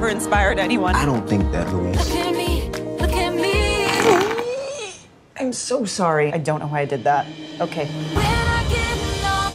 ever inspired anyone. I don't think that, Louise. Look at me, look at me. I'm so sorry. I don't know why I did that. Okay. When I